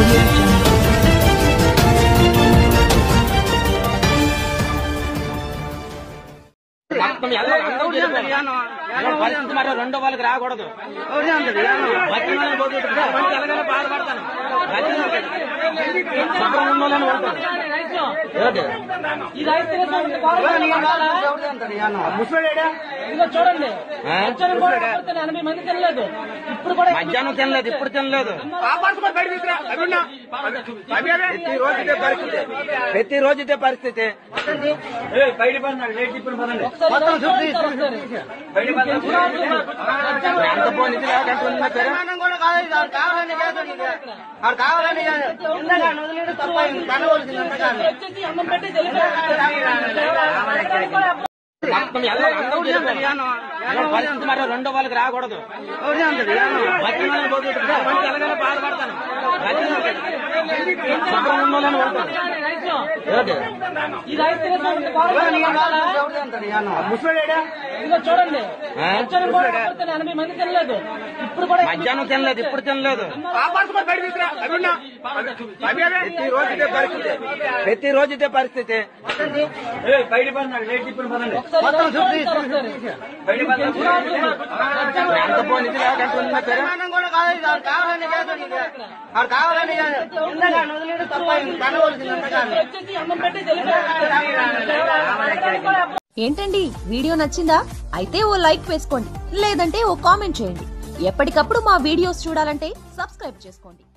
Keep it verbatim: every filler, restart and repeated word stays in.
పరిస్థితి మరి రెండో వాళ్ళకి రాకూడదు. బాధపడతాను చూడండి, ఎనభై మంది తినలేదు, ఇప్పుడు కూడా మధ్యాహ్నం తినలేదు, ఇప్పుడు తినలేదు. ప్రతి రోజు ఇదే పరిస్థితి. ఎంత పోనీ కావాలని పరిస్థితి మరి రెండో వాళ్ళకి రాకూడదు. బాధపడతాను చూడండి, ఎనభై మంది తినలేదు, ఇప్పుడు కూడా మధ్యాహ్నం తినలేదు, ఇప్పుడు తినలేదు. ప్రతి రోజు ఇదే పరిస్థితి. ఎంత పోనీ కావాలని ఏంటండి, వీడియో నచ్చిందా? అయితే ఓ లైక్ వేసుకోండి, లేదంటే ఓ కామెంట్ చేయండి. ఎప్పటికప్పుడు మా వీడియోస్ చూడాలంటే సబ్స్క్రైబ్ చేసుకోండి.